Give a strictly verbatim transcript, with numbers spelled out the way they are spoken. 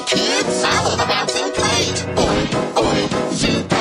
kids, follow the bouncing plate. Oi, oi, you